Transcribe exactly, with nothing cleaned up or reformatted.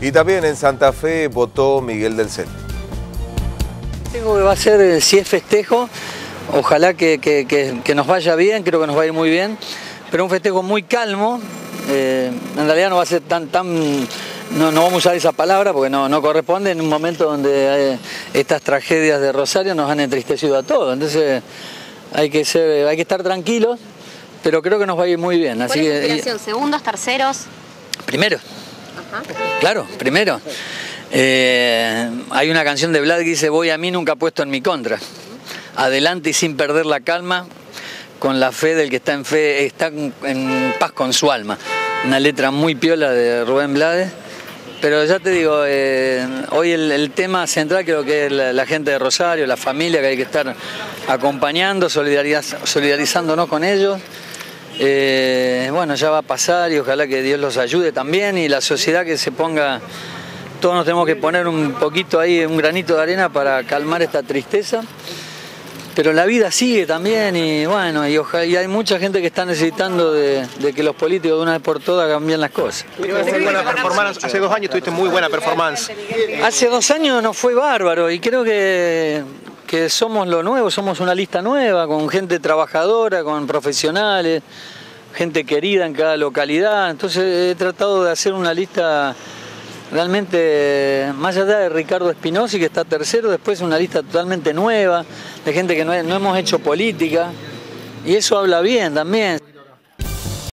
Y también en Santa Fe votó Miguel del Cel. Tengo que va a ser, si es festejo, ojalá que, que, que, que nos vaya bien, creo que nos va a ir muy bien, pero un festejo muy calmo, eh, en realidad no va a ser tan, tan no, no vamos a usar esa palabra porque no, no corresponde en un momento donde eh, estas tragedias de Rosario nos han entristecido a todos, entonces hay que, ser, hay que estar tranquilos, pero creo que nos va a ir muy bien. Así ¿Cuál es tu que, aspiración? ¿Segundos, terceros? Primero. Ajá. Claro, primero. Eh, hay una canción de Vlad que dice: voy a mí nunca puesto en mi contra. Adelante y sin perder la calma, con la fe del que está en fe, está en paz con su alma. Una letra muy piola de Rubén Blades. Pero ya te digo, eh, hoy el, el tema central creo que es la, la gente de Rosario, la familia, que hay que estar acompañando, solidariz solidarizándonos con ellos. Eh, bueno, ya va a pasar y ojalá que Dios los ayude también y la sociedad que se ponga, todos nos tenemos que poner un poquito ahí, un granito de arena para calmar esta tristeza, pero la vida sigue también y bueno, y, ojalá, y hay mucha gente que está necesitando de, de que los políticos de una vez por todas cambien las cosas. Muy buena performance. Hace dos años tuviste muy buena performance. Hace dos años nos fue bárbaro y creo que... que somos lo nuevo, somos una lista nueva, con gente trabajadora, con profesionales, gente querida en cada localidad. Entonces he tratado de hacer una lista realmente, más allá de Ricardo Espinosi, que está tercero, después una lista totalmente nueva, de gente que no, no hemos hecho política, y eso habla bien también.